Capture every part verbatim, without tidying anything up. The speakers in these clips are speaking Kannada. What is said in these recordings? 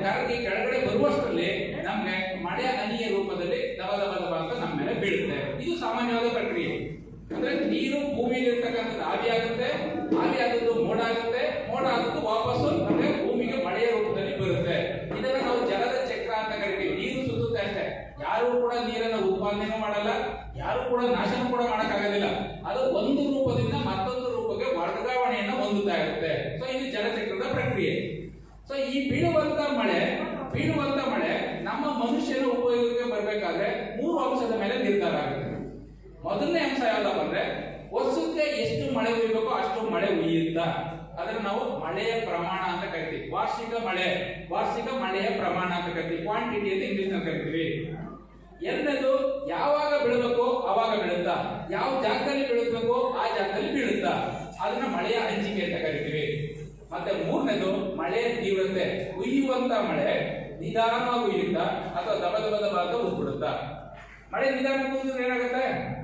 ಕರಗಿ ಕೆಳಗಡೆ ಬರುವಷ್ಟರಲ್ಲಿ ನಮ್ಗೆ ಮಳೆ ಹನಿಯ ರೂಪದಲ್ಲಿ ದಬ ದಬ ದಬ ಅಂತ ನಮ್ಮ ಮೇಲೆ ಬೀಳುತ್ತೆ. ಇದು ಸಾಮಾನ್ಯವಾದ ಪ್ರಕ್ರಿಯೆ. ಅಂದ್ರೆ ನೀರು ಭೂಮಿಯಲ್ಲಿ ಇರ್ತಕ್ಕಂಥದ್ದು ಆವಿ ಆಗುತ್ತೆ, ಆವಿ ಆದದ್ದು ಮೋಡ ಆಗುತ್ತೆ, ಮೋಡ ಆದದ್ದು ವಾಪಸ್ಸು ನಮಗೆ ಭೂಮಿಗೆ ಮಳೆಯ ರೂಪದಲ್ಲಿ ಬರುತ್ತೆ. ಇದನ್ನ ನಾವು ಜಲದ ಚಕ್ರ ಅಂತ ಕರಿತೀವಿ. ನೀರು ಸುತ್ತುತ್ತೆ ಅಷ್ಟೇ, ಯಾರು ಕೂಡ ನೀರನ್ನ ಉತ್ಪಾದನೆ ಮಾಡಲ್ಲ, ಯಾರು ಕೂಡ ನಾಶನ ಕೂಡ ಮಾಡಕ್ಕಾಗೋದಿಲ್ಲ. ಅದು ಒಂದು ರೂಪದಿಂದ ಮತ್ತೊಂದು ರೂಪಕ್ಕೆ ವರ್ಗಾವಣೆಯನ್ನ ಹೊಂದುತ್ತಾ ಇರುತ್ತೆ. ಸೊ ಇದು ಜಲಚಕ್ರದ ಪ್ರಕ್ರಿಯೆ. ಸೊ ಈ ಬೀಳುವಂತ ಮಳೆ ಬೀಳುವಂತ ಮಳೆ ನಮ್ಮ ಮನುಷ್ಯನ ಉಪಯೋಗಕ್ಕೆ ಬರಬೇಕಾದ್ರೆ ಮೂರು ಅಂಶದ ಮೇಲೆ ನಿರ್ಧಾರ ಆಗುತ್ತೆ. ಮೊದಲನೇ ಅಂಶ ಯಾವ್ದಪ್ಪ ಅಂದ್ರೆ ವರ್ಷಕ್ಕೆ ಎಷ್ಟು ಮಳೆ ಹುಯ್ಯಬೇಕೋ ಅಷ್ಟು ಮಳೆ ಹುಯ್ಯುತ್ತಾ, ಅದನ್ನ ನಾವು ಮಳೆಯ ಪ್ರಮಾಣ ಅಂತ ಕರಿತೀವಿ. ವಾರ್ಷಿಕ ಮಳೆ ವಾರ್ಷಿಕ ಮಳೆಯ ಪ್ರಮಾಣ ಅಂತ ಕರಿತೀವಿ, ಕ್ವಾಂಟಿಟಿ ಅಂತ ಇಂಗ್ಲಿಷ್ ನಲ್ಲಿ ಕರಿತೀವಿ. ಎರಡನೇದು ಯಾವಾಗ ಬೀಳಬೇಕೋ ಅವಾಗ ಬೀಳುತ್ತಾ, ಯಾವ ಜಾಗದಲ್ಲಿ ಬೀಳಬೇಕೋ ಆ ಜಾಗದಲ್ಲಿ ಬೀಳುತ್ತಾ, ಅದನ್ನ ಮಳೆಯ ಹಂಚಿಕೆ ಅಂತ ಕರಿತೀವಿ. ಮತ್ತೆ ಮೂರನೇದು ಮಳೆಯ ತೀವ್ರತೆ, ಹುಯ್ಯುವಂತ ಮಳೆ ನಿಧಾನವಾಗಿ ಹುಯ್ಯುತ್ತಾ ಅಥವಾ ದಬ ದಬ ದಬ ಅಂತ ಉದ್ಬಿಡುತ್ತಾ. ಮಳೆ ನಿಧಾನಕ್ಕೆ ಹುಯ್ದ್ರೆ ಏನಾಗುತ್ತೆ,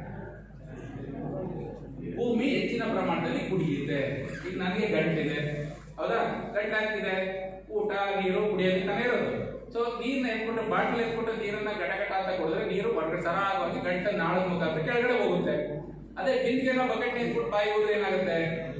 ಭೂಮಿ ಹೆಚ್ಚಿನ ಪ್ರಮಾಣದಲ್ಲಿ ಕುಡಿಯುತ್ತೆ. ಈಗ ನನಗೆ ಗಂಟಿದೆ, ಹೌದಾ, ಗಂಟು ಹಾಕ್ತಿದೆ, ಊಟ ನೀರು ಕುಡಿಯೋದಕ್ಕೆ ತಾನೇ ಇರೋದು. ಸೊ ನೀರನ್ನ ಎತ್ಕೊಂಡು ಬಾಟ್ಲ್ ಎತ್ಕೊಂಡು ನೀರನ್ನ ಗಟಗಟ ಅಂತ ಕುಡಿದ್ರೆ ನೀರು ಹೊರಗಡೆ ಸರಾಗವಾಗಿ ಗಂಟ ನಾಳದ ಮುಖಾಂತರ ಕೆಳಗಡೆ ಹೋಗುತ್ತೆ. ಅದೇ ಬಿಂದಿಗೆನ ಬಕೆಟ್ ಎತ್ಬಿಟ್ಟು ಬಾಯಿ ಹೋದ್ರೆ ಏನಾಗುತ್ತೆ,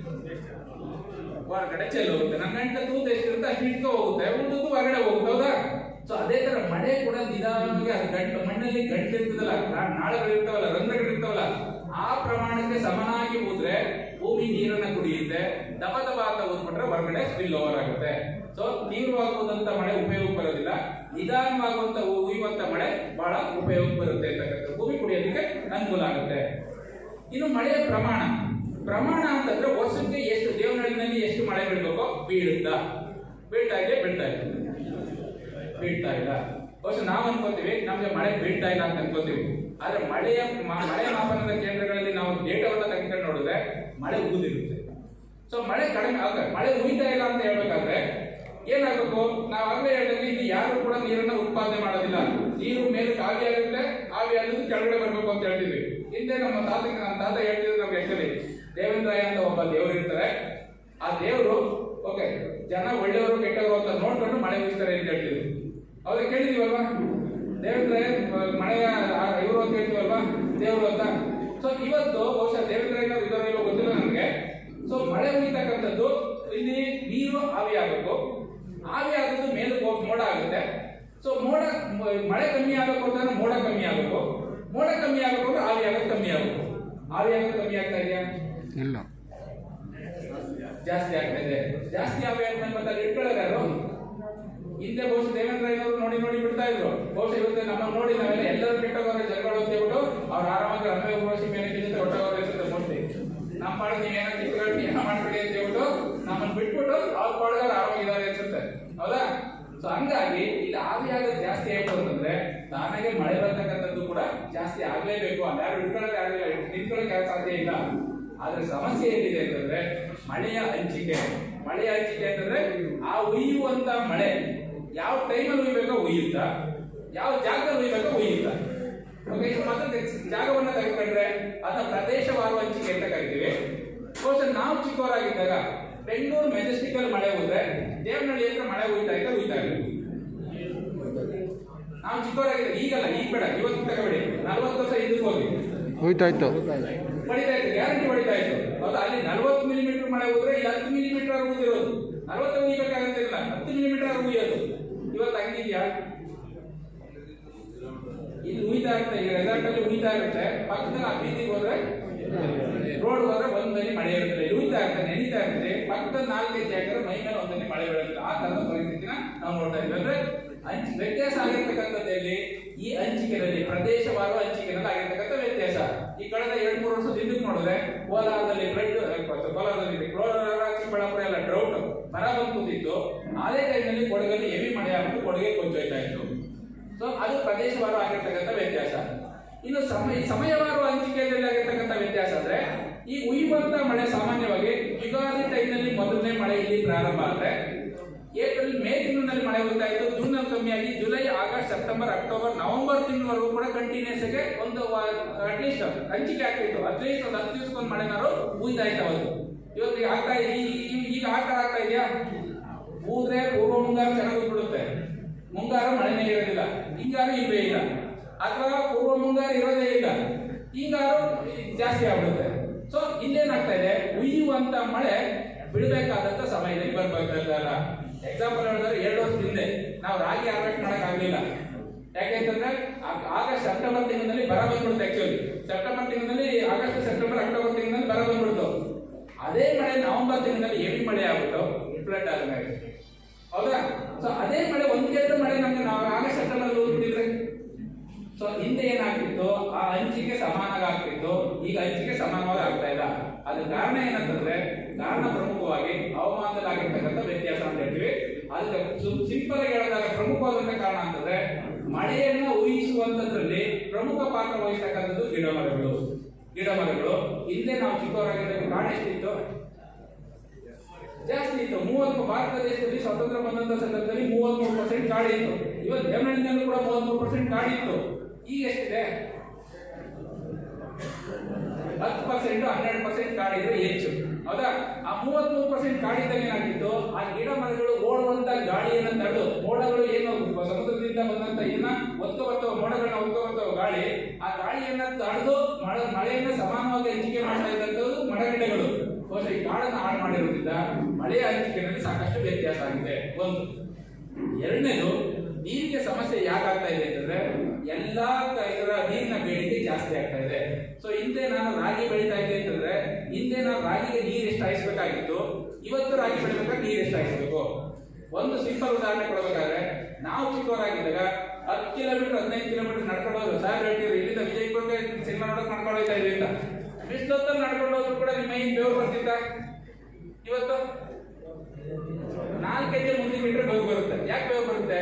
ಹೊರಗಡೆ ಚೆಲ್ ಹೋಗುತ್ತೆ. ನನ್ನ ಗಂಟೆ ತೂತು ಎಷ್ಟಿರುತ್ತೆ ಅಷ್ಟು ಇಟ್ಕೊ ಹೋಗುತ್ತೆ, ಉಳಿದು ಹೊರಗಡೆ ಹೋಗುತ್ತೆ. ಹೌದಾ. ಸೊ ಅದೇ ತರ ಮಳೆ ಕೂಡ ನಿಧಾನವಾಗಿ ಅದು ಗಂಟು ಮಣ್ಣಲ್ಲಿ ಗಂಟು ಇರ್ತದಲ್ಲ, ನಾಳಗಳಿರ್ತಾವಲ್ಲ, ರಂಧ್ರಗಳಿರ್ತಾವಲ್ಲ, ಆ ಪ್ರಮಾಣಕ್ಕೆ ಸಮನಾಗಿ ಹೋದ್ರೆ ಭೂಮಿ ನೀರನ್ನ ಕುಡಿಯುತ್ತೆ. ದಬ ದಬ ಅಂತ ಹೋದ್ಬಿಟ್ರೆ ಹೊರಗಡೆ ಸ್ಪಿಲ್ ಓವರ್ ಆಗುತ್ತೆ. ಸೊ ತೀವ್ರವಾಗುವಂತ ಮಳೆ ಉಪಯೋಗ ಬರೋದಿಲ್ಲ, ನಿಧಾನವಾಗುವಂತ ಹುಯ್ಯುವಂತ ಮಳೆ ಬಹಳ ಉಪಯೋಗ ಬರುತ್ತೆ ಅಂತಕ್ಕಂಥ, ಭೂಮಿ ಕುಡಿಯೋದಕ್ಕೆ ಅನುಕೂಲ ಆಗುತ್ತೆ. ಇನ್ನು ಮಳೆಯ ಪ್ರಮಾಣ ಪ್ರಮಾಣ ಅಂತಂದ್ರೆ ವರ್ಷಕ್ಕೆ ಎಷ್ಟು ದೇವನಹಳ್ಳಿನಲ್ಲಿ ಎಷ್ಟು ಮಳೆ ಬೀಳ್ಬೇಕೋ ಬೀಳುತ್ತಾ, ಬೀಳ್ತಾ ಇದೆ ಬೀಳ್ತಾ ಇದೆ ಬೀಳ್ತಾ ಇಲ್ಲ. ವರ್ಷ ನಾವು ಅನ್ಕೋತೀವಿ ನಮ್ಗೆ ಮಳೆ ಬೀಳ್ತಾ ಇಲ್ಲ ಅಂತ ಅನ್ಕೋತೀವಿ. ಆದ್ರೆ ಮಳೆಯ ಮಳೆ ಮಾಪನದ ಕೇಂದ್ರಗಳಲ್ಲಿ ನಾವು ಡೇಟಾವನ್ನ ತೆಗೆದುಕೊಂಡು ನೋಡಿದ್ರೆ ಮಳೆ ಉಗಿದಿರುತ್ತೆ. ಸೊ ಮಳೆ ಕಡಿಮೆ ಆಗ ಮಳೆ ಹುಯ್ತಾ ಇಲ್ಲ ಅಂತ ಹೇಳ್ಬೇಕಾದ್ರೆ ಏನಾಗಬೇಕು, ನಾವು ಆಗ್ಲೇ ಹೇಳಿದ್ರೆ ಇಲ್ಲಿ ಯಾರು ಕೂಡ ನೀರನ್ನ ಉತ್ಪಾದನೆ ಮಾಡೋದಿಲ್ಲ. ನೀರು ಮೇಲೆ ಆವಿ ಆಗುತ್ತೆ, ಆವಿ ಆಗೋದು ಕೆಳಗಡೆ ಬರ್ಬೇಕು ಅಂತ ಹೇಳ್ತಿದ್ವಿ. ಹಿಂದೆ ನಮ್ಮ ತಾತ ನಮ್ಮ ತಾತ ಹೇಳ್ತಿದ್ರು ನಮ್ಗೆ ಆಕ್ಚುಲಿ ದೇವೇಂದ್ರಯ್ಯ ಅಂತ ಒಬ್ಬ ದೇವರು ಇರ್ತಾರೆ. ಆ ದೇವರು ಓಕೆ ಜನ ಒಳ್ಳೆಯವರು ಕೆಟ್ಟವರು ಅಂತ ನೋಡ್ಕೊಂಡು ಮಳೆ ಹುಯ್ತಾರೆ ಅಂತ ಹೇಳ್ತಿದ್ರು. ಅವ್ರಿಗೆ ಕೇಳಿದೀವಲ್ವಾ, ದೇವೇಂದ್ರಯ್ಯ ಮಳೆಯ ಇವರು ಅಂತ ಹೇಳ್ತೀವಲ್ವಾ ದೇವರು ಅಂತ. ಸೊ ಇವತ್ತು ಬಹುಶಃ ದೇವೇಂದ್ರಯ್ಯ ಇದಾರೋ ಇಲ್ಲೋ ಗೊತ್ತಿಲ್ಲ ನಮಗೆ. ಸೊ ಮಳೆ ಹುಯ್ತಕ್ಕಂಥದ್ದು ಇಲ್ಲಿ ನೀರು ಆವಿ ಆಗಬೇಕು, ಆವಿ ಆಗೋದು ಮೇಲೆ ಮೋಡ ಆಗುತ್ತೆ. ಸೊ ಮೋಡ ಮಳೆ ಕಮ್ಮಿ ಆಗಬೇಕು ಅಂತಂದ್ರೆ ಮೋಡ ಕಮ್ಮಿ ಆಗಬೇಕು, ಮೋಡ ಕಮ್ಮಿ ಆಗಬೇಕು ಅಂದ್ರೆ ಆವಿ ಆಗೋದು ಕಮ್ಮಿ ಆಗಬೇಕು. ಆವಿ ಆಗೋದು ಕಮ್ಮಿ ಆಗ್ತಾ ಇದೆಯಾ, ಇಲ್ಲ ಜಾಸ್ತಿ ಆಗ್ತಾ ಇದೆ. ಜಾಸ್ತಿ ಆವಿ ಆದ್ಮೇಲೆ ಮತ್ತೆ ಅಲ್ಲಿ ಇಟ್ಕೊಳ್ಳೋರು ಯಾರು? ಹಿಂದೆ ಬಹುಶಃ ದೇವೇಂದ್ರಯ್ಯನವರು ನೋಡಿ ನೋಡಿ ಬಿಡ್ತಾ ಇದ್ರು. ಬಹುಶಃ ಇವತ್ತು ನಮ್ಮ ನೋಡಿ ನಾವೆಲ್ಲ ಎಲ್ಲರೂ ಕೆಟ್ಟೋಗೋರೆ ಜನಗಳು ಅಂತ ಹೇಳ್ಬಿಟ್ಟು ಅವ್ರು ಆರಾಮಾಗಿ ರನ್ವೇ ಉಪವಾಸಿ ಮೇಲೆ ಕಿಂತ ಹೊಟ್ಟೋಗೋರೆ ಅನ್ಸುತ್ತೆ ಮೋಸ್ಟ್ಲಿ. ನಮ್ಮ ಪಾಡಿಗೆ ನೀವೇನೋ ಕಿತ್ಕೊಂಡು ಏನೋ ಮಾಡ್ಬಿಡಿ ಅಂತ ಹೇಳ್ಬಿಟ್ಟು ನಮ್ಮನ್ನು ಬಿಟ್ಬಿಟ್ಟು ಅವ್ರ ಪಾಡಿಗೆ ಆರಾಮಾಗಿದ್ದಾರೆ ಅನ್ಸುತ್ತೆ. ಹೌದಾ. ಸೊ ಹಂಗಾಗಿ ಇಲ್ಲಿ ಆವಿ ಆಗೋದು ಜಾಸ್ತಿ ಆಯ್ತು ಅಂತಂದ್ರೆ ತಾನಾಗೆ ಮಳೆ ಬರ್ತಕ್ಕಂಥದ್ದು ಕೂಡ ಜಾಸ್ತಿ ಆಗ್ಲೇಬೇಕು. ಅಲ್ಲಿ ಯಾರು ಇಟ್ಕೊಳ್ಳೋಕೆ ಆಗಿಲ್ಲ, ನಿಂತ್ಕೊಳ್ಳೋಕೆ ಸಾಧ್ಯ ಇಲ್ಲ. ಆದ್ರೆ ಸಮಸ್ಯೆ ಏನಿದೆ ಅಂತಂದ್ರೆ ಮಳೆಯ ಹಂಚಿಕೆ. ಮಳೆಯ ಹಂಚಿಕೆ ಅಂತಂದ್ರೆ ಆ ಹುಯ್ಯುವಂತ ಮಳೆ ಯಾವ ಟೈಮಲ್ಲಿ ಹುಯ್ಬೇಕೋ ಹುಯ್ಯುತ್ತಾ, ಯಾವ ಜಾಗದಲ್ಲಿ ಹುಯ್ಬೇಕೋ ಹುಯ್ಯುತ್ತಾ. ಓಕೆ, ಮತ್ತೆ ಜಾಗವನ್ನ ತೆಗೆದುಕೊಂಡ್ರೆ ಅದನ್ನ ಪ್ರದೇಶವಾರು ಹಂಚಿಕೆ ಅಂತ ಕರಿತೀವಿ. ಬಹುಶಃ ನಾವು ಚಿಕ್ಕವರಾಗಿದ್ದಾಗ ಬೆಂಗಳೂರು ಮೆಜೆಸ್ಟಿಕ್ ಅಲ್ಲಿ ಮಳೆ ಹೋದ್ರೆ ದೇವನಹಳ್ಳಿ ಹತ್ರ ಮಳೆ ಹುಯ್ತಾ ಇದ್ದ ಹುಯ್ತಾ ಇಲ್ಲ. ನಾವು ಚಿಕ್ಕವರಾಗಿದ್ದಾಗ, ಈಗಲ್ಲ, ಈಗ ಬೇಡ, ಇವತ್ತು ತಗೋಬೇಡಿ, ನಲ್ವತ್ತು ವರ್ಷ ಹಿಂದಕ್ಕೆ ಹೋಗಿ ಹೋಯ್ತಾ ಇತ್ತು, ಹೊಡಿತಾ ಇತ್ತು, ಗ್ಯಾರಂಟಿ ಹೊಡಿತಾ ಇತ್ತು. ಹೌದಾ. ಅಲ್ಲಿ ನಲ್ವತ್ತು ಮಿಲಿಮೀಟರ್ ಮಳೆ ಹೋದ್ರೆ ಇಲ್ಲಿ ಹತ್ತು ಮಿಲಿಮೀಟರ್ ಆಗುದಿರೋದು, ನಲ್ವತ್ತು ಹುಯ್ಬೇಕಾಗತ್ತಿಲ್ಲ, ಹತ್ತು ಮಿಲಿಮೀಟರ್ ಹುಯ್ಯೋದು. ಇವತ್ತು ಹಂಗಿದ್ಯಾ? ಇಲ್ಲಿ ಹುಯ್ತಾ ಇರುತ್ತೆ, ಈಗ ರೆಸಾರ್ಟ್ ಅಲ್ಲಿ ಹುಯ್ತಾ ಇರುತ್ತೆ, ಪಕ್ಕದಲ್ಲಿ ಆ ಬೀದಿಗೆ ಹೋದ್ರೆ ರೋಡ್ ಹೋದ್ರೆ ಒಂದಲ್ಲಿ ಮಳೆ ಇರುತ್ತೆ, ಇಲ್ಲಿ ಹುಯ್ತಾ ಇರುತ್ತೆ, ನೆನೀತಾ ಇರುತ್ತೆ, ಪಕ್ಕದಲ್ಲಿ ನಾಲ್ಕೈದು ಜಾಗ ಮೈ ಮೇಲೆ ಒಂದಲ್ಲಿ ಮಳೆ ಬೀಳುತ್ತೆ. ಆ ತರದ ಪರಿಸ್ಥಿತಿನ ನಾವು ನೋಡ್ತಾ ಇದ್ವಿ. ಅಂದ್ರೆ ಹಂಚ್ ವ್ಯತ್ಯಾಸ ಆಗಿರ್ತಕ್ಕಂಥದ್ದಲ್ಲಿ ಈ ಹಂಚಿಕೆಯಲ್ಲಿ ಪ್ರದೇಶವಾರು ಹಂಚಿಕೆನಲ್ಲಿ ಆಗಿರ್ತಕ್ಕಂಥ ವ್ಯತ್ಯಾಸ. ಈ ಕಳೆದ ಎರಡ್ ಮೂರು ವರ್ಷದ ಹಿಂದಕ್ಕೆ ನೋಡಿದ್ರೆ ಕೋಲಾರದಲ್ಲಿ ಫ್ಲಡ್, ಕೋಲಾರದಲ್ಲಿ ಕೋಲಾರ ಚಿಕ್ಕಬಳ್ಳಾಪುರ ಎಲ್ಲ ಡ್ರೌಟ್ ಮರ ಬಂದು ಕೂತಿತ್ತು. ಅದೇ ಟೈಮ್ನಲ್ಲಿ ಕೊಡಗಲ್ಲಿ ಹೆವಿ ಮಳೆ ಆಗ್ಬಿಟ್ಟು ಕೊಡಗೆ ಕೊಂಚೊಯ್ತಾ ಇತ್ತು. ಸೊ ಅದು ಪ್ರದೇಶವಾರು ಆಗಿರ್ತಕ್ಕಂಥ ವ್ಯತ್ಯಾಸ. ಇನ್ನು ಸಮಯ ಸಮಯವಾರು ಹಂಚಿಕೆಯಲ್ಲಿ ಆಗಿರ್ತಕ್ಕಂಥ ವ್ಯತ್ಯಾಸ ಅಂದ್ರೆ ಈ ಹುಯ್ಯುವಂತ ಮಳೆ ಸಾಮಾನ್ಯವಾಗಿ ಯುಗಾದಿ ಟೈಮ್ನಲ್ಲಿ ಮೊದಲನೇ ಮಳೆ ಇಲ್ಲಿ ಪ್ರಾರಂಭ ಆದ್ರೆ ಏಪ್ರಿಲ್ ಮೇ ತಿಂಗಳಿನಲ್ಲಿ ಮಳೆ ಹುಯ್ತಾ ಇತ್ತು. ಜೂನ್ ನಲ್ಲಿ ಕಮ್ಮಿಯಾಗಿ July August September October November ತಿಂಗಳವರೆಗೂ ಕೂಡ ಕಂಟಿನ್ಯೂಸ್ ಆಗಿ ಒಂದು ಅಟ್ಲೀಸ್ಟ್ ಹಂಚಿಕೆ ಆಗ್ತಿತ್ತು. ಅಟ್ಲೀಸ್ಟ್ ಒಂದು ಹತ್ತು ದಿವಸಕ್ಕೊಂದು ಮಳೆನಾರು ಹುಯ್ತಾ ಇತ್ತು ಅವತ್ತು. ಇವತ್ತು ಆಗ್ತಾ ಈಗ ಆಗ್ತಾ ಆಗ್ತಾ ಇದೆಯಾ? ಊದ್ರೆ ಪೂರ್ವ ಮುಂಗಾರು ಚೆನ್ನಾಗಿ ಬಿಡುತ್ತೆ, ಮುಂಗಾರು ಮಳೆನೇ ಇರೋದಿಲ್ಲ, ಹಿಂಗಾರು ಇಲ್ವೇ ಇಲ್ಲ, ಅಥವಾ ಪೂರ್ವ ಮುಂಗಾರು ಇರೋದೇ ಇಲ್ಲ, ಹಿಂಗಾರು ಜಾಸ್ತಿ ಆಗ್ಬಿಡುತ್ತೆ. ಸೊ ಇಲ್ಲೇನಾಗ್ತಾ ಇದೆ, ಉಯ್ಯುವಂತ ಮಳೆ ಬಿಡಬೇಕಾದಂತ ಸಮಯದಲ್ಲಿ ಬರ್ಬೇಕಾಗಲ್ಲ. ಎಕ್ಸಾಂಪಲ್ ಹೇಳಿದ್ರೆ ಎರಡು ವರ್ಷದ ಹಿಂದೆ ನಾವು ರಾಗಿ ಹಾರ್ವೆಸ್ಟ್ ಮಾಡಕ್ ಆಗ್ಲಿಲ್ಲ. ಯಾಕೆಂತಂದ್ರೆ ಆಗಸ್ಟ್ ಸೆಪ್ಟೆಂಬರ್ ತಿಂಗಳಲ್ಲಿ ಬರ ಬಂದ್ಬಿಡುತ್ತೆ. ಆಕ್ಚುಲಿ ಸೆಪ್ಟೆಂಬರ್ ತಿಂಗಳಲ್ಲಿ ಆಗಸ್ಟ್ ಸೆಪ್ಟೆಂಬರ್ ಅಕ್ಟೋಬರ್ ತಿಂಗಳಲ್ಲಿ ಬರ ಬಂದ್ಬಿಡ್ತು. ಅದೇ ಮಳೆ ನವೆಂಬರ್ ತಿಂಗಳಲ್ಲಿ ಹೆವಿ ಮಳೆ ಆಗ್ಬಿಟ್ಟು ಫ್ಲಡ್ ಆಗುತ್ತೆ, ಹೌದಾ? ಸೊ ಅದೇ ಮಳೆ ಒಂದೆರಡು ಮಳೆ ನಮ್ಗೆ ನಾವು ಆಗಸ್ಟ್ ಸೆಪ್ಟೆಂಬರ್ ಹೋಗ್ಬಿಟ್ಟಿದ್ರೆ ಸೊ ಹಿಂದೆ ಏನಾಗ್ತಿತ್ತು, ಆ ಹಂಚಿಕೆ ಸಮಾನವಾಗಿ ಆಗ್ತಿತ್ತು, ಈಗ ಹಂಚಿಕೆ ಸಮಾನವಾಗಿ ಆಗ್ತಾ ಇಲ್ಲ. ಅದ್ರ ಕಾರಣ ಏನಂತಂದ್ರೆ, ಕಾರಣ ಪ್ರಮುಖವಾಗಿ ಹವಾಮಾನದಲ್ಲಿ ಆಗಿರ್ತಕ್ಕಂಥ ವ್ಯತ್ಯಾಸ ಅಂತ ಹೇಳ್ತೀವಿ. ಅದಕ್ಕೆ ಸಿಂಪಲ್ ಆಗಿ ಹೇಳಿದಾಗ ಪ್ರಮುಖವಾದಂತ ಕಾರಣ ಅಂತಂದ್ರೆ, ಮಳೆಯನ್ನ ಊಹಿಸುವಂತದ್ರಲ್ಲಿ ಪ್ರಮುಖ ಪಾತ್ರ ವಹಿಸ್ತಕ್ಕಂಥದ್ದು ಗಿಡ ಮರಗಳು. ಗಿಡ ಮರಗಳು ಹಿಂದೆ ನಾವು ಚಿಕ್ಕವರಾಗಿದ್ದಾಗ ಕಾಡು ಎಷ್ಟಿತ್ತು, ಜಾಸ್ತಿ ಇತ್ತು. ಮೂವತ್ತು ಭಾರತ ದೇಶದಲ್ಲಿ ಸ್ವಾತಂತ್ರ್ಯ ಬಂದಂತ ಸಂದರ್ಭದಲ್ಲಿ ಮೂವತ್ಮೂರು ಪರ್ಸೆಂಟ್ ಕಾಡು ಇತ್ತು. ಇವತ್ತು ದೇವನಹಳ್ಳಿನಲ್ಲೂ ಕೂಡ ಮೂವತ್ಮೂರು ಪರ್ಸೆಂಟ್ ಕಾಡು ಇತ್ತು. ಈಗ ಎಷ್ಟಿದೆ? ಹತ್ತು ಪರ್ಸೆಂಟ್ ಹನ್ನೆರಡು ಪರ್ಸೆಂಟ್ ಕಾಡಿದ್ರೆ ಹೆಚ್ಚು, ಹೌದಾ? ಆ ಮೂವತ್ಮೂರು ಪರ್ಸೆಂಟ್ ಕಾಡಿದ್ದಾಗ ಏನಾಗಿತ್ತು, ಆ ಗಿಡ ಮರಗಳು ಓಡುವಂತ ಗಾಳಿಯನ್ನ ತಡೆದು, ಮೋಡಗಳು ಏನು ಸಮುದ್ರದಿಂದ ಬಂದಂತ ಏನ ಒತ್ತ ಬರ್ತವ ಮೋಡಗಳನ್ನ ಒತ್ತ ಬರ್ತವ ಗಾಳಿ, ಆ ಗಾಳಿಯನ್ನ ತಡೆದು ಮಳೆ ಮಳೆಯನ್ನ ಸಮಾನವಾಗಿ ಹಂಚಿಕೆ ಮಾಡ್ತಾ ಇದ್ದಂಥದ್ದು ಮರಗಿಡಗಳು. ಈ ಕಾಡನ್ನು ಹಾಳು ಮಾಡಿರೋದ್ರಿಂದ ಮಳೆಯ ಹಂಚಿಕೆಯಲ್ಲಿ ಸಾಕಷ್ಟು ವ್ಯತ್ಯಾಸ ಆಗಿದೆ. ಒಂದು. ಎರಡನೇದು, ನೀರಿಗೆ ಸಮಸ್ಯೆ ಯಾಕಾಗ್ತಾ ಇದೆ ಅಂತಂದ್ರೆ, ಎಲ್ಲಾ ಇದರ ನೀರಿನ ಬೇಡಿಕೆ ಜಾಸ್ತಿ ಆಗ್ತಾ ಇದೆ. ಸೊ ಹಿಂದೆ ನಾನು ರಾಗಿ ಬೆಳೀತಾ ಇದ್ದೆ ಅಂತಂದ್ರೆ, ಹಿಂದೆ ನಾನು ರಾಗಿಗೆ ನೀರು ಎಷ್ಟು ಹಾಯಿಸಬೇಕಾಗಿತ್ತು, ಇವತ್ತು ರಾಗಿ ಬೆಳಿಬೇಕಾದ್ರೆ ನೀರು ಎಷ್ಟು ಹಾಯಿಸಬೇಕು. ಒಂದು ಸಿಂಪಲ್ ಉದಾಹರಣೆ ಕೊಡಬೇಕಾದ್ರೆ, ನಾವು ಚಿಕ್ಕವರಾಗಿದ್ದಾಗ ಹತ್ತು ಕಿಲೋಮೀಟರ್ ಹದಿನೈದು ಕಿಲೋಮೀಟರ್ ನಡ್ಕೊಂಡು ಹೋದ್ರು. ಸಾಹೇಬ್ ಹೇಳ್ತೀವಿ, ಇಲ್ಲಿಂದ ವಿಜಯಪುರಕ್ಕೆ ಸಿನಿಮಾ ನೋಡಕ್ ನಡ್ಕೊಂಡು ಹೋಗ್ತಾ ಇದ್ವಿ ಅಂತ. ಬಿಸಿಲೊತ್ತಲ್ಲಿ ನಡ್ಕೊಂಡು ಹೋದ್ರು ಕೂಡ ನಿಮ್ಮ ಮೈನ್ ಬೆವರು ಬರ್ತಿದ್ದ. ಇವತ್ತು ನಾಲ್ಕೈದು ಮುಂದೆ ಮೀಟರ್ ಬೆವರು ಬರುತ್ತೆ. ಯಾಕೆ ಬೆವರು ಬರುತ್ತೆ?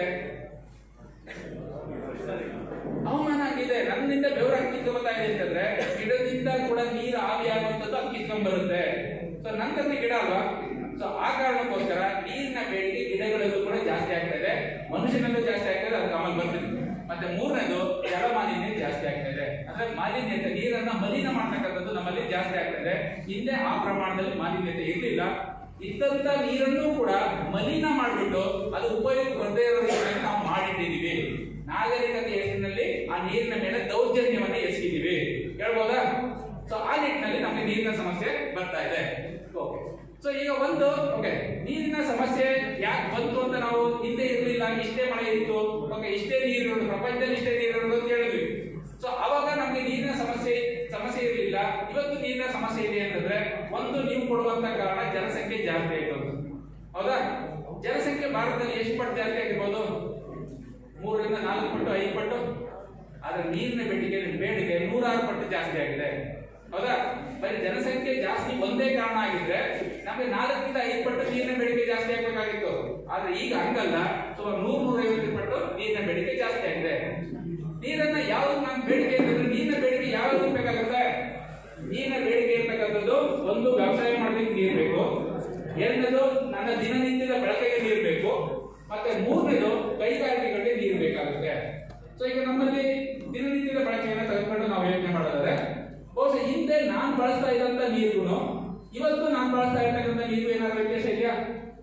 ಹವಾಮಾನ ಆಗಿದೆ. ನನ್ನಿಂದ ಬೆವರು ಕಿತ್ಕೊಳ್ತಾ ಇದೆ ಅಂತಂದ್ರೆ, ಗಿಡದಿಂದ ಕೂಡ ನೀರು ಆವಿ ಆಗುವಂಥದ್ದು ಅದು ಕಿತ್ಕೊಂಡ್ ಬರುತ್ತೆ. ಸೊ ನಂತರನೇ ಗಿಡ ಅಲ್ವಾ? ಸೊ ಆ ಕಾರಣಕ್ಕೋಸ್ಕರ ನೀರಿನ ಬೇಡಿಕೆ ಗಿಡಗಳಲ್ಲೂ ಕೂಡ ಜಾಸ್ತಿ ಆಗ್ತಾ ಇದೆ, ಮನುಷ್ಯನಲ್ಲೂ ಜಾಸ್ತಿ ಆಗ್ತಾ ಇದೆ. ಅದು ಆಮೇಲೆ ಬರ್ತಿದೆ. ಮತ್ತೆ ಮೂರನೇದು, ಜಲ ಮಾಲಿನ್ಯ ಜಾಸ್ತಿ ಆಗ್ತಾ ಇದೆ. ಅಂದ್ರೆ ಮಾಲಿನ್ಯತೆ, ನೀರನ್ನ ಮಲಿನ ಮಾಡ್ತಕ್ಕಂಥದ್ದು ನಮ್ಮಲ್ಲಿ ಜಾಸ್ತಿ ಆಗ್ತಾ ಇದೆ. ಹಿಂದೆ ಆ ಪ್ರಮಾಣದಲ್ಲಿ ಮಾಲಿನ್ಯತೆ ಇರಲಿಲ್ಲ. ಇದ್ದಂತ ನೀರನ್ನು ಕೂಡ ಮಲಿನ ಮಾಡಿಬಿಟ್ಟು ಅದು ಉಪಯೋಗ ಬರದೇ ಇರೋ ರೀತಿಯಲ್ಲಿ ನಾವು ಮಾಡಿಟ್ಟಿದ್ದೀವಿ. ನಾಗರಿಕತೆ ಹೆಸರಿನಲ್ಲಿ ಆ ನೀರಿನ ಮೇಲೆ ದೌರ್ಜನ್ಯವನ್ನ ಎಸಗಿದ್ದೀವಿ, ಹೇಳ್ಬೋದಾ? ಸೊ ಆ ನಿಟ್ಟಿನಲ್ಲಿ ನಮಗೆ ನೀರಿನ ಸಮಸ್ಯೆ ಬರ್ತಾ ಇದೆ. ಓಕೆ. ಸೊ ಈಗ ಒಂದು ಓಕೆ ನೀರಿನ ಸಮಸ್ಯೆ ಯಾಕೆ ಬಂತು ಅಂತ ನಾವು ಹಿಂದೆ ಇರಲಿಲ್ಲ, ಇಷ್ಟೇ ಮಳೆ ಇತ್ತು, ಓಕೆ ಇಷ್ಟೇ ನೀರು, ಪ್ರಪಂಚದಲ್ಲಿ ಇಷ್ಟೇ ನೀರು ಅಂತ ಹೇಳಿದ್ವಿ. ಸೊ ಅವಾಗ ನಮ್ಗೆ ನೀರಿನ ಸಮಸ್ಯೆ ಸಮಸ್ಯೆ ಇರಲಿಲ್ಲ. ಇವತ್ತು ನೀರಿನ ಸಮಸ್ಯೆ ಇದೆ ಅಂತಂದ್ರೆ, ಒಂದು ನೀವು ಕೊಡುವಂತ ಕಾರಣ ಜನಸಂಖ್ಯೆ ಜಾಸ್ತಿ ಆಯ್ತು, ಹೌದಾ? ಜನಸಂಖ್ಯೆ ಭಾರತದಲ್ಲಿ ಎಷ್ಟು ಪಟ್ಟು ಜಾಸ್ತಿ ಆಗಿರ್ಬೋದು? ಮೂರರಿಂದ ನಾಲ್ಕು ಪಟ್ಟು, ಐದು ಪಟ್ಟು. ಆದ್ರೆ ನೀರಿನ ಬೇಡಿಕೆ ಬೇಡಿಕೆ ನೂರಾರು ಪಟ್ಟು ಜಾಸ್ತಿ ಆಗಿದೆ, ಹೌದಾ? ಬರೀ ಜನಸಂಖ್ಯೆ ಜಾಸ್ತಿ ಒಂದೇ ಕಾರಣ ಆಗಿದ್ರೆ ನಮಗೆ ನಾಲ್ಕರಿಂದ ಐದು ಪಟ್ಟು ನೀರಿನ ಬೇಡಿಕೆ ಜಾಸ್ತಿ ಆಗ್ಬೇಕಾಗಿತ್ತು. ಆದ್ರೆ ಈಗ ಹಂಗಲ್ಲ, ಸುಮಾರು ನೂರ್ ನೂರೈವತ್ತು ಪಟ್ಟು ನೀರಿನ ಬೇಡಿಕೆ ಜಾಸ್ತಿ ಆಗಿದೆ. ನೀರನ್ನ ಯಾವ್ದು ನಾನು ಬೇಡಿಕೆ ಅಂತಂದ್ರೆ, ನೀರಿನ ಬೇಡಿಕೆ ಯಾವ್ದು ಬೇಕಾಗುತ್ತೆ? ನೀರಿನ ಬೇಡಿಕೆ ಇರ್ತಕ್ಕಂಥದ್ದು, ಒಂದು ವ್ಯವಸಾಯ ಮಾಡ್ಲಿಕ್ಕೆ ನೀರು ಬೇಕು, ಎರಡನೇದು ನನ್ನ ದಿನನಿತ್ಯದ ಬಳಕೆಗೆ ನೀರು ಬೇಕು, ಮತ್ತೆ ಮೂರನೇದು ಕೈಗಾರಿಕೆಗಳಿಗೆ ನೀರು ಬೇಕಾಗುತ್ತೆ. ಸೊ ಈಗ ನಮ್ಮಲ್ಲಿ ದಿನನಿತ್ಯದ ಬಳಕೆಯನ್ನು ತೆಗೆದುಕೊಂಡು ನಾವು ಯೋಚನೆ ಮಾಡೋದಾದ್ರೆ, ಬಹುಶಃ ಹಿಂದೆ ನಾನ್ ಬಳಸ್ತಾ ಇದ್ದಂತ ನೀರು ಇವತ್ತು ನಾನ್ ಬಳಸ್ತಾ ಇರ್ತಕ್ಕಂಥ ನೀರು ಏನಾದ್ರು ವ್ಯತ್ಯಾಸ ಇದೆಯಾ?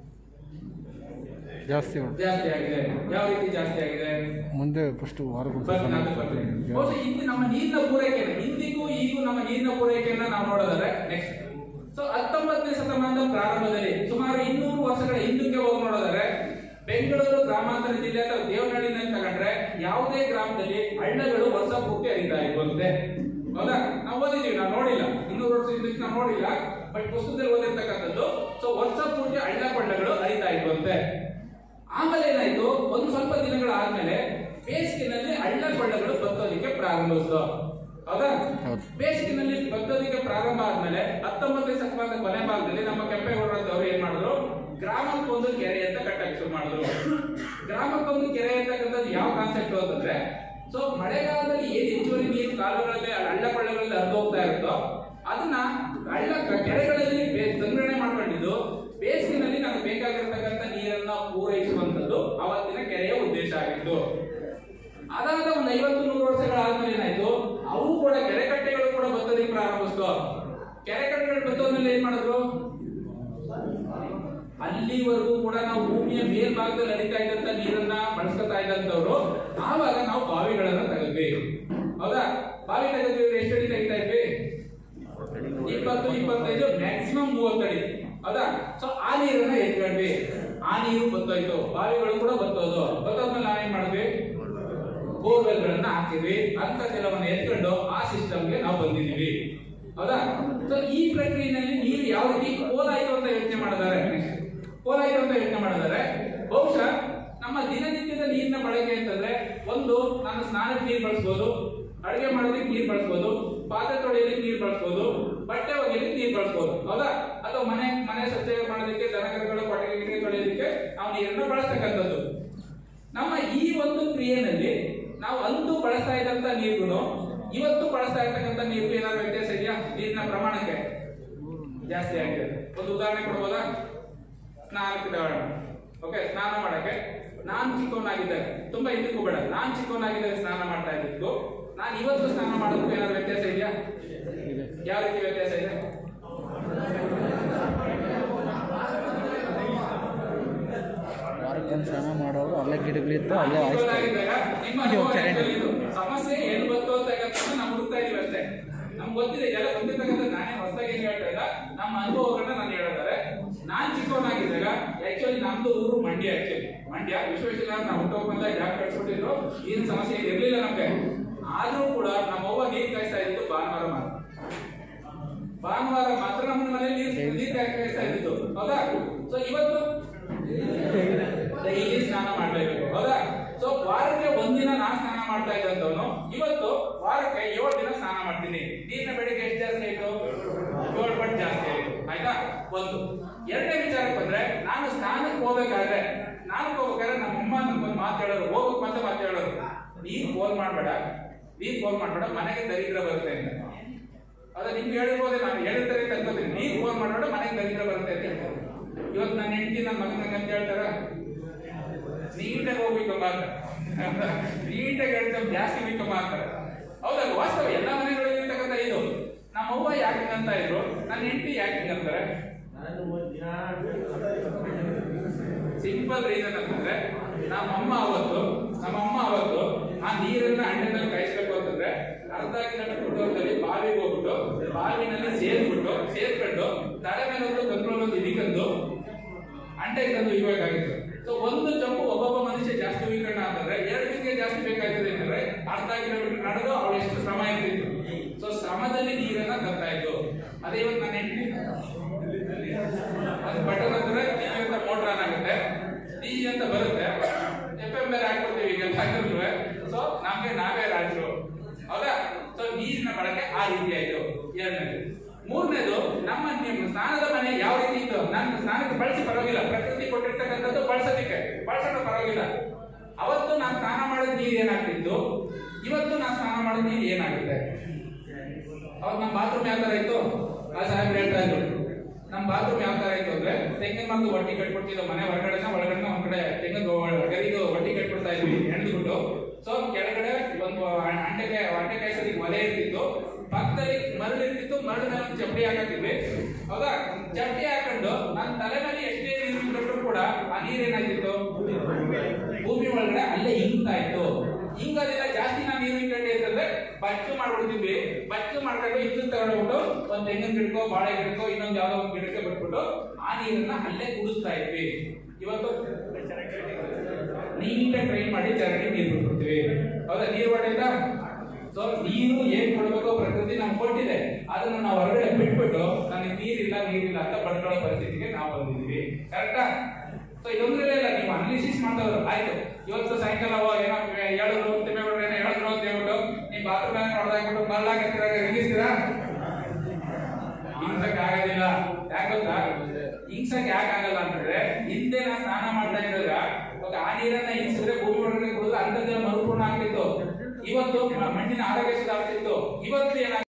ಜಾಸ್ತಿ ಜಾಸ್ತಿ ಆಗಿದೆ. ಯಾವ ರೀತಿ ಜಾಸ್ತಿ ಆಗಿದೆ? ಮುಂದೆ ಫಸ್ಟ್ ವಾರ ಬಹುಶಃ ಹಿಂದೆ ನಮ್ಮ ನೀರಿನ ಪೂರೈಕೆಯನ್ನು, ಹಿಂದಿಗೂ ಈಗೂ ನಮ್ಮ ನೀರಿನ ಪೂರೈಕೆಯನ್ನ ನಾವು ನೋಡೋದಾದ್ರೆ ನೆಕ್ಸ್ಟ್ ಸೊ ಹತ್ತೊಂಬತ್ತನೇ ಶತಮಾನದ ಪ್ರಾರಂಭದಲ್ಲಿ ಸುಮಾರು ಇನ್ನೂರು ವರ್ಷಗಳ ಹಿಂದಕ್ಕೆ ಹೋಗಿ ನೋಡೋದಾದ್ರೆ, ಬೆಂಗಳೂರು ಗ್ರಾಮಾಂತರ ಜಿಲ್ಲೆ ಅಥವಾ ದೇವನಹಳ್ಳಿನಲ್ಲಿ ತಗೊಂಡ್ರೆ ಯಾವುದೇ ಗ್ರಾಮದಲ್ಲಿ ಹಳ್ಳಗಳು ವರ್ಷ ಪೂರ್ತಿ ಹರಿತಾ ಇರುವಂತೆ, ಹೌದಾ? ನಾವು ಓದಿದೀವಿ, ನಾವು ನೋಡಿಲ್ಲ, ಇನ್ನೂರು ವರ್ಷ ಹಿಂದಕ್ಕೆ ನಾವು ನೋಡಿಲ್ಲ, ಬಟ್ ಪುಸ್ತಕದಲ್ಲಿ ಓದಿರ್ತಕ್ಕಂಥದ್ದು. ಸೊ ವರ್ಷ ಪೂರ್ತಿ ಹಳ್ಳ ಕೊಳ್ಳಗಳು ಹರಿತಾ ಇರುವಂತೆ. ಆಮೇಲೆ ಏನಾಯ್ತು, ಒಂದು ಸ್ವಲ್ಪ ದಿನಗಳಾದ್ಮೇಲೆ ಬೇಸಿಗೆನಲ್ಲಿ ಹಳ್ಳ ಕೊಳ್ಳಗಳು ಬತ್ತೋದಿಕ್ಕೆ ಪ್ರಾರಂಭಿಸಿದ್ರು, ಹೌದಾ? ಬೇಸಿಗೆನಲ್ಲಿ ಬತ್ತೋದಿಕ್ಕೆ ಪ್ರಾರಂಭ ಆದ್ಮೇಲೆ ಹತ್ತೊಂಬತ್ತನೇ ಶತಮಾನದ ಕೊನೆ ಭಾಗದಲ್ಲಿ ನಮ್ಮ ಕೆಂಪೇಗೌಡರವರು ಏನ್ ಮಾಡಿದ್ರು, ಗ್ರಾಮಕ್ಕೊಂದು ಕೆರೆ ಅಂತ ಕಟ್ಟಕ್ಕೆ ಶುರು ಮಾಡಿದ್ರು. ಗ್ರಾಮಕ್ಕೊಂದು ಕೆರೆ ಅಂತಕ್ಕಂಥದ್ದು ಯಾವ ಕಾನ್ಸೆಪ್ಟ್ ಅಂತಂದ್ರೆ, ಸೊ ಮಳೆಗಾಲದಲ್ಲಿ ಏನ್ ಹೆಚ್ಚುವರಿ ನೀರು ಕಾಲುಗಳಲ್ಲಿ ಹಳ್ಳ ಕೊಳ್ಳಗಳಲ್ಲಿ ಹರಿದು ಹೋಗ್ತಾ ಇರುತ್ತೋ ಅದನ್ನ ಹಳ್ಳ ಕೆರೆಗಳಲ್ಲಿ ಸಂಗ್ರಹಣೆ ಮಾಡ್ಕೊಂಡಿದ್ದು, ಬೇಸಿಗೆನಲ್ಲಿ ನಮ್ಗೆ ಬೇಕಾಗಿರ್ತಕ್ಕಂಥ ನೀರನ್ನ ಪೂರೈಸುವಂತದ್ದು ಅವತ್ತಿನ ಕೆರೆಯ ಉದ್ದೇಶ ಆಗಿತ್ತು. ಅದಾದ ಒಂದು ಐವತ್ತು ನೂರು ವರ್ಷಗಳಾದ್ಮೇಲೆ ಏನಾಯ್ತು, ಅವು ಕೂಡ ಕೆರೆಕಟ್ಟೆಗಳು ಕೂಡ ಬತ್ತೋದಿಕ್ಕೆ ಪ್ರಾರಂಭಿಸ್ತು. ಕೆರೆಕಟ್ಟೆಗಳು ಬತ್ತೋದ್ಮೇಲೆ ಏನ್ ಮಾಡಿದ್ರು, ಅಲ್ಲಿವರೆಗೂ ಕೂಡ ನಾವು ಭೂಮಿಯ ಮೇಲ್ಭಾಗದಲ್ಲಿ ಹರಿತಾ ಇದ್ದಂತ ನೀರನ್ನ ಬಳಸ್ಕೊತಾ ಇದ್ದಂತವ್ರು ಆವಾಗ ನಾವು ಬಾವಿಗಳನ್ನ ತೆಗೆದ್ವಿ. ಹೌದಾ? ಬಾವಿ ತೆಗೆದ್ವಿ ಎಷ್ಟು ಅಡಿ ತೆಗಿತಾ ಇದ್ವಿ? ಇಪ್ಪತ್ತು ಇಪ್ಪತ್ತೈದು ಮ್ಯಾಕ್ಸಿಮಮ್ ಮೂವತ್ತು ಅಡಿ. ಹೌದಾ? ಸೊ ಆ ನೀರನ್ನ ಎತ್ಕೊಂಡ್ವಿ, ಆ ನೀರು ಬತ್ತೋಯ್ತು, ಬಾವಿಗಳು ಕೂಡ ಬತ್ತೋದು. ಬತ್ತೋದ್ಮೇಲೆ ನಾವೇನ್ ಮಾಡಿದ್ವಿ? ಬೋರ್ವೆಲ್ ಗಳನ್ನ ಹಾಕಿದ್ವಿ. ಅಂತ ಕೆಲವನ್ನ ಎತ್ಕೊಂಡು ಆ ಸಿಸ್ಟಮ್ಗೆ ನಾವು ಬಂದಿದ್ದೀವಿ. ಹೌದಾ? ಸೊ ಈ ಪ್ರಕ್ರಿಯೆಯಲ್ಲಿ ನೀರು ಯಾವ ರೀತಿ ಪೋಲಾಯ್ತು ಅಂತ ಯೋಚನೆ ಮಾಡಿದ್ದಾರೆ. ಪೋಲಾಯ್ತು ಅಂತ ಯೋಚನೆ ಮಾಡಿದ್ದಾರೆ. ಬಹುಶಃ ನಮ್ಮ ದಿನನಿತ್ಯದ ನೀರಿನ ಬಳಕೆ ಅಂತಂದ್ರೆ, ಒಂದು ನಾನು ಸ್ನಾನಕ್ಕೆ ನೀರು ಬಳಸ್ಬೋದು, ಅಡುಗೆ ಮಾಡೋದಕ್ಕೆ ನೀರು ಬಳಸ್ಬೋದು, ಪಾತ್ರೆ ತೊಳೆಯೋದಕ್ಕೆ ನೀರು ಬಳಸ್ಬೋದು, ಬಟ್ಟೆ ಒಗೆಯೋದಕ್ಕೆ ನೀರು ಬಳಸ್ಬೋದು. ಹೌದಾ? ಅಥವಾ ಮನೆ ಮನೆ ಸ್ವಚ್ಛ ಮಾಡೋದಕ್ಕೆ, ದನಕರುಗಳು ಕೊಟ್ಟಿಗೆ ತೊಳೆಯೋದಕ್ಕೆ ನಾವು ನೀರನ್ನು ಬಳಸ್ತಕ್ಕಂಥದ್ದು. ನಮ್ಮ ಈ ಒಂದು ಕ್ರಿಯೆಯಲ್ಲಿ ನಾವು ಅಂದು ಬಳಸ್ತಾ ಇದ್ದಂತ ನೀರು ಇವತ್ತು ಬಳಸ್ತಾ ಇರ್ತಕ್ಕಂಥ ನೀರು ಏನಾದ್ರು ವ್ಯತ್ಯಾಸ ಇದೆಯಾ? ನೀರಿನ ಪ್ರಮಾಣಕ್ಕೆ ಜಾಸ್ತಿ ಆಗಿದೆ. ಒಂದು ಉದಾಹರಣೆ ಕೊಡ್ಬೋದಾ? ಸ್ನಾನಕ್ಕೆ ತಗೊಳ್ಳೋಣ. ಓಕೆ, ಸ್ನಾನ ಮಾಡಕ್ಕೆ ನಾನ್ ಚಿಕ್ಕವನಾಗಿದ್ದಾಗ, ತುಂಬಾ ಇದಕ್ಕೂ ಬೇಡ, ನಾನ್ ಚಿಕ್ಕವನಾಗಿದ್ದಾಗ ಸ್ನಾನ ಮಾಡ್ತಾ ಇದ್ದಕ್ಕೂ ನಾನು ಇವತ್ತು ಸ್ನಾನ ಮಾಡೋದಕ್ಕೂ ಏನಾದ್ರು ವ್ಯತ್ಯಾಸ ಇದೆಯಾ? ಯಾವ ರೀತಿ ವ್ಯತ್ಯಾಸ ಇದೆ? ಸ್ನಾನ ಮಾಡೋರು ಅಲ್ಲೇ ಗಿಡಗಳಿತ್ತು, ಅಲ್ಲೇ ಸಮಸ್ಯೆ ಏನು ಬಂತು ಅಂತ ನಾವು ಹುಡುಕ್ತಾ ಇದೀವಿ ಅಷ್ಟೇ. ನಮ್ಗೆ ಗೊತ್ತಿದೆ, ಎಲ್ಲ ಗೊತ್ತಿರ್ತಕ್ಕಂಥ ನಾನೇ ಹೊಸದಾಗಿ ಏನ್ ಹೇಳ್ತಾ ಇಲ್ಲ, ನಮ್ಮ ಅನುಭವಗಳನ್ನ ನಾನು ಹೇಳಿದ್ದಾರೆ. ನಾನ್ ಚಿಕ್ಕವನಾಗಿದ್ದಾಗ ಆಕ್ಚುಲಿ ನಮ್ದು ಊರು ಮಂಡ್ಯ. ಆಕ್ಚುಲಿ ಮಂಡ್ಯ ವಿಶ್ವೇಶ್ವರ ನಾವು ಹುಟ್ಟೋಕ್ ಬಂದಾಗ ಜಾಗ ಕಳ್ಸ್ಬಿಟ್ಟಿದ್ರು, ಏನ್ ಸಮಸ್ಯೆ ಇರ್ಲಿಲ್ಲ ನಮ್ಗೆ. ಆದ್ರೂ ಕೂಡ ನಮ್ಮವ್ವ ನೀರ್ ಕಾಯಿಸ್ತಾ ಇದ್ದು ಭಾನುವಾರ ಮಾತ್ರ. ಭಾನುವಾರ ಮಾತ್ರ ನಮ್ಮ ಮನೇಲಿ ನೀರ್ ನೀರ್ ಕಾಯಿಸ್ತಾ ಇದ್ದು. ಹೌದಾ? ಸೊ ಇವತ್ತು ಡೈಲಿ ಸ್ನಾನ ಮಾಡ್ಬೇಕು. ಹೌದಾ? ಸೊ ವಾರಕ್ಕೆ ಒಂದಿನ ನಾನ್ ಸ್ನಾನ ಮಾಡ್ತಾ ಇದ್ದಂತವನು ಇವತ್ತು ವಾರಕ್ಕೆ ಏಳು ದಿನ ಸ್ನಾನ ಮಾಡ್ತೀನಿ. ನೀರಿನ ಬೇಡಿಕೆ ಎಷ್ಟು ಜಾಸ್ತಿ ಆಯ್ತು? ಏಳು ಪಟ್ಟು ಜಾಸ್ತಿ ಆಯ್ತು. ಆಯ್ತಾ? ಒಂದು. ಎರಡನೇ ವಿಚಾರಕ್ಕೆ ಬಂದ್ರೆ, ನಾನು ಸ್ನಾನಕ್ಕೆ ಹೋಗ್ಬೇಕಾದ್ರೆ ಸ್ನಾನಕ್ಕೆ ಹೋಗ್ಬೇಕಾದ್ರೆ ನಮ್ಮಮ್ಮ ನಮ್ಗೊಂದು ಮಾತು ಹೇಳೋರು, ಹೋಗಕ್ ಮತ್ತೆ ಮಾತು ಹೇಳೋರು, ನೀರ್ ಫೋನ್ ಮಾಡ್ಬೇಡ, ನೀರ್ ಫೋನ್ ಮಾಡ್ಬೇಡ, ಮನೆಗೆ ದರಿದ್ರ ಬರುತ್ತೆ ಅಂತ. ಅದ ನಿಮ್ಗೆ ಹೇಳಿರ್ಬೋದೇ, ನಾನು ಹೇಳಿರ್ತಾರೆ ಅಂತ ಅನ್ಕೋತೀನಿ. ನೀರ್ ಫೋನ್ ಮಾಡ್ಬೇಡ, ಮನೆಗೆ ದರಿದ್ರ ಬರುತ್ತೆ ಅಂತ ಹೇಳ್ತಾರೆ. ಇವತ್ತು ನನ್ನ ಹೆಂಡತಿ ನನ್ನ ಮಗನಿಗೆ ಅಂತ ಹೇಳ್ತಾರ, ನೀಟಾಗಿ ಹೋಗ್ಬೇಕಮ್ಮ ಅಂತ, ನೀಟಾಗಿ ಹೇಳ್ತಾರೆ, ಜಾಸ್ತಿ ಬೇಕಮ್ಮ ಅಂತಾರೆ. ಹೌದಲ್ಲ? ವಾಸ್ತವ ಎಲ್ಲ ಮನೆಗಳಲ್ಲಿ ಇರ್ತಕ್ಕಂಥ ಇದು. ನಮ್ಮ ಅವ್ವ ಯಾಕೆ ಅಂತ ಇದ್ರು, ನನ್ನ ಹೆಂಡತಿ ಯಾಕೆ ಅಂತಾರೆ? ಸಿಂಪಲ್ ರೀಸನ್ ಅಂತಂದ್ರೆ, ನಮ್ಮಮ್ಮ ಅವತ್ತು ನಮ್ಮಮ್ಮ ಅವತ್ತು ಆ ನೀರನ್ನ ಅಂಡದಲ್ಲಿ ಕಾಯಿಸ್ಬೇಕು ಅಂತಂದ್ರೆ ಅರ್ಧ ಕಿಲೋಮೀಟರ್ ದೂರದಲ್ಲಿ ಬಾವಿಗೆ ಹೋಗ್ಬಿಟ್ಟು ಬಾವಿನಲ್ಲಿ ಸೇರ್ಬಿಟ್ಟು ಸೇರ್ಕೊಂಡು ತಲೆ ಮೇಲೆ ಒಂದು ಕಂಟ್ರೋಲ್ ಒಂದು ಇದಕ್ಕಂದು ಅಂಡೆ ತಂದು ಇವಾಗಾಗಿತ್ತು. ಸೊ ಒಂದು ಜಂಪು ಒಬ್ಬೊಬ್ಬ ಮನುಷ್ಯ ಜಾಸ್ತಿ ಉಯ್ಕಣ್ಣ ಅಂತಂದ್ರೆ ಎರಡು ದಿನಕ್ಕೆ ಜಾಸ್ತಿ ಬೇಕಾಗ್ತದೆ ಅಂತಂದ್ರೆ ಅರ್ಧ ಕಿಲೋಮೀಟರ್ ನಡೆದು ಅವಳು ಎಷ್ಟು ಶ್ರಮ ಇರ್ತಿತ್ತು. ಸೊ ಶ್ರಮದಲ್ಲಿ ನೀರನ್ನ ತರ್ತಾ ಇತ್ತು. ಅದೇ ಇವತ್ತು ನಾನು ಹೆಂಡತಿ ಅದು ಬಟನ್ ಅಂದ್ರೆ ಟಿವಿ ಅಂತ ಮೋಟರ್ ಆನ್ ಆಗುತ್ತೆ, ಟಿವಿ ಅಂತ ಬರುತ್ತೆ, ಎಫ್ ಎಂ ಬೇರೆ ಹಾಕ್ಕೊಡ್ತೀವಿ ಈಗ ಹಾಕಿದ್ರು. ಸೊ ನಮ್ಗೆ ನಾವೇ ರಾಜರು. ಹೌದಾ? ಸೊ ನೀರಿನ ಬಳಕೆ ಆ ರೀತಿ ಆಯ್ತು. ಎರಡನೇದು. ಮೂರನೇದು, ನಮ್ಮ ಸ್ನಾನದ ಮನೆ ಯಾವ ರೀತಿ ಇತ್ತು? ನನ್ನ ಸ್ನಾನಕ್ಕೆ ಬಳಸಿ ಪರವಾಗಿಲ್ಲ, ಪ್ರಕೃತಿ ಕೊಟ್ಟಿರ್ತಕ್ಕಂಥದ್ದು ಬಳಸೋದಿಕ್ಕೆ ಬಳಸೋಣ ಪರವಾಗಿಲ್ಲ. ಅವತ್ತು ನಾನು ಸ್ನಾನ ಮಾಡಿದ ನೀರು ಏನಾಗ್ತಿತ್ತು, ಇವತ್ತು ನಾನು ಸ್ನಾನ ಮಾಡಿದ ನೀರು ಏನಾಗುತ್ತೆ? ಅವತ್ತು ನಮ್ಮ ಬಾತ್ರೂಮ್ ಯಾವ ತರ ಇತ್ತು? ಆ ಸಾಹೇಬ್ ಹೇಳ್ತಾ ಇದ್ರು, ನಮ್ಮ ಬಾತ್ರೂಮ್ ಯಾವ ತರ ಇತ್ತು ಅಂದ್ರೆ ತೆಂಗಿನ ಮರದ್ದು ಒಟ್ಟಿ ಕಟ್ಬಿಡ್ತಿದ್ವು. ಮನೆ ಹೊರಗಡೆ ಒಳಗಡೆ ಒಂದ್ ಕಡೆ ತೆಂಗಿನ ಗರಿದು ಒಟ್ಟಿ ಕಟ್ಬಿಡ್ತಾ ಇದ್ವಿ ಎಣ್ದುಬಿಟ್ಟು. ಸೊ ಕೆಳಗಡೆ ಒಂದು ಅಂಟೆಕಾಯಿ ಅಂಟೆ ಕಾಯಿಸೋದಕ್ಕೆ ಒಲೆ ಇರ್ತಿತ್ತು, ಪಕ್ಕದಲ್ಲಿ ಮರಳು ಇರ್ತಿತ್ತು, ಮರಳು ಮೇಲೆ ಒಂದು ಚಪ್ಪಡಿ ಹಾಕಿದ್ವಿ. ಹೌದಾ? ಚಪ್ಪಡಿ ಹಾಕೊಂಡು ನನ್ನ ತಲೆ ಮೇಲೆ ಎಷ್ಟೇ ನೀರು ಬಿಟ್ಟರು ಕೂಡ ಆ ನೀರೇನಾಗಿತ್ತು, ಭೂಮಿ ಒಳಗಡೆ ಅಲ್ಲೇ ಹಿಂಗ್ತಾ ಇತ್ತು. ಹಿಂಗದೆಲ್ಲ ಜಾಸ್ತಿ ನಾವು ನೀರು ಇಟ್ಕೊಂಡೆ ಅಂತಂದ್ರೆ ಬಚ್ಚು ಮಾಡ್ಬಿಡ್ತಿದ್ವಿ. ಬಚ್ಚು ಮಾಡ್ಕೊಂಡು ಇದ್ದು ತಗೊಂಡ್ಬಿಟ್ಟು ಒಂದ್ ತೆಂಗಿನ ಗಿಡಕ್ಕೋ ಬಾಳೆ ಗಿಡಕ್ಕೋ ಇನ್ನೊಂದು ಯಾವ್ದೋ ಒಂದು ಗಿಡಕ್ಕೆ ಬಿಟ್ಬಿಟ್ಟು ಆ ನೀರನ್ನ ಅಲ್ಲೇ ಕುಡಿಸ್ತಾ ಇದ್ವಿ. ಇವತ್ತು ನೀಟಾಗಿ ಟ್ರೈನ್ ಮಾಡಿ ಚರಂಡಿ ನೀರು ಬಿಟ್ಬಿಡ್ತೀವಿ. ಹೌದಾ? ನೀರು ಹೊಡೆದ. ಸೊ ನೀರು ಏನ್ ಕೊಡ್ಬೇಕೋ ಪ್ರಕೃತಿ ನಮ್ಗೆ ಕೊಟ್ಟಿದೆ, ಅದನ್ನ ನಾವು ಹೊರಗಡೆ ಬಿಟ್ಬಿಟ್ಟು ನನಗೆ ನೀರಿಲ್ಲ ನೀರಿಲ್ಲ ಅಂತ ಬಡ್ಕೊಳ್ಳೋ ಪರಿಸ್ಥಿತಿಗೆ ನಾವು ಬಂದಿದ್ದೀವಿ. ಕರೆಕ್ಟಾ? ಸೊ ಇದೊಂದ್ರಲ್ಲೇ ಇಲ್ಲ, ನೀವು ಅನಾಲಿಸಿಸ್ ಮಾಡ್ದವ್ರು ಆಯ್ತು. ಇವತ್ತು ಸಾಯಂಕಾಲ ಏನೋ ಹೇಳಿದ್ರು ತಿಮ್ಮೇಗೌಡರು ಏನೋ ಹೇಳಿದ್ರು ಅಂತ ಹೇಳ್ಬಿಟ್ಟು ನೀವು ಬಾತ್ರೂಮ್ ಮೇಲೆ ನೋಡ್ದಾಗ್ಬಿಟ್ಟು ಮರಳಾಗಿರ್ತೀರಾಗ ಹಿಂಗಿಸ್ತೀರಾ? ಹಿಂಸಕ್ ಆಗೋದಿಲ್ಲ. ಯಾಕೆ ಗೊತ್ತಾ? ಹಿಂಸಕ್ ಯಾಕೆ ಆಗಲ್ಲ ಅಂತಂದ್ರೆ, ಹಿಂದೆ ನಾ ಸ್ನಾನ ಮಾಡ್ತಾ ಇದ್ದಾಗ ಆ ನೀರನ್ನ ಹಿಂಸಿದ್ರೆ ಭೂಮಿ ಒಳಗಡೆ ಕುಡಿದ್ರೆ ಅಂತರ್ಜಲ ಮರುಪೂರ್ಣ ಆಗ್ತಿತ್ತು. ಇವತ್ತು ಮಣ್ಣಿನ ಆರೋಗ್ಯ ಸುಧಾರಿಸ್ತಿತ್ತು. ಇವತ್ತು ಏನಾಗ